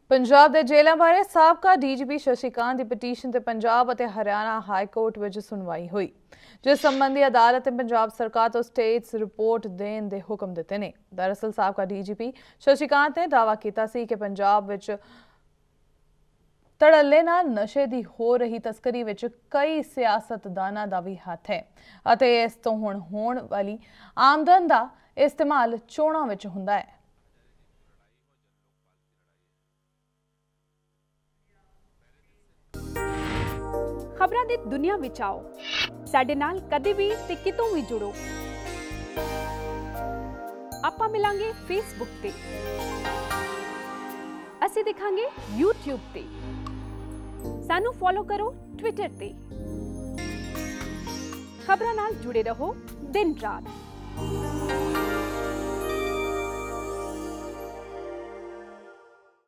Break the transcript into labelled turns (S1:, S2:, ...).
S1: पंजाब के जेलों बारे साबका डीजीपी शशिकांत की पटीशन ते पंजाब और हरियाणा हाई कोर्ट में सुनवाई हुई, जिस संबंधी अदालत ने पंजाब सरकार तो स्टेट्स रिपोर्ट देने के हुक्म दिते ने। दरअसल साबका डीजीपी शशिकांत ने दावा किया कि पंजाब विच धड़ल्ले नाल नशे की हो रही तस्करी विच कई सियासतदानां दा भी हथ है अते इस तो हुण होण वाली आमदन का इस्तेमाल चोणां विच हुंदा है।
S2: खबरां दी दुनिया विच आओ, साडे नाल कदे भी ते कितों भी जुड़ो। आपां मिलांगे फेसबुक ते, असीं दिखांगे यूट्यूब ते, सानू फॉलो करो ट्विटर ते। खबरां नाल जुड़े रहो दिन रात।